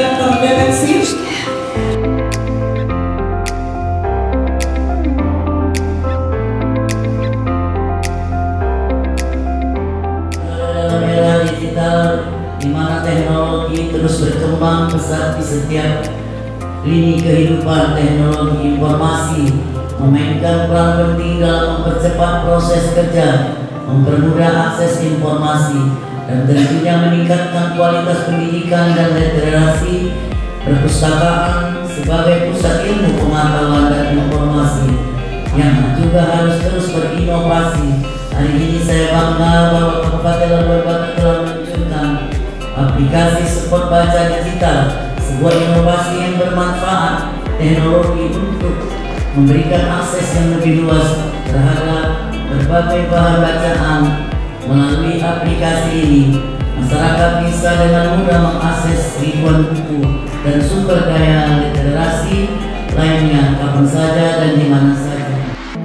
yang terdeteksi. Dalam era digital, di mana teknologi terus berkembang pesat di setiap lini kehidupan, teknologi informasi memainkan peran penting dalam mempercepat proses kerja, mempermudah akses informasi, dan tentunya meningkatkan kualitas pendidikan dan literasi. Perpustakaan sebagai pusat ilmu pengetahuan dan informasi yang juga harus terus berinovasi. Hari ini saya bangga bahwa Kabupaten Labuan Batu telah meluncurkan aplikasi Spot Baca Digital, sebuah inovasi yang bermanfaat teknologi untuk memberikan akses yang lebih luas terhadap berbagai bahan bacaan. Melalui aplikasi ini, masyarakat bisa dengan mudah mengakses ribuan buku dan sumber daya literasi lainnya kapan saja dan di mana saja.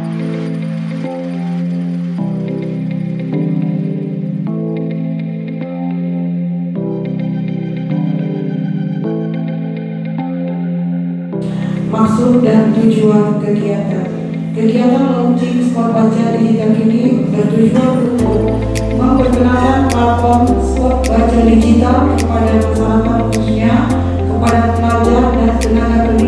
Maksud dan tujuan kegiatan launching Spot Baca Digital ini bertujuan untuk memperkenalkan platform Spot Baca Digital kepada masyarakat, khususnya kepada pelajar dan tenaga pendidik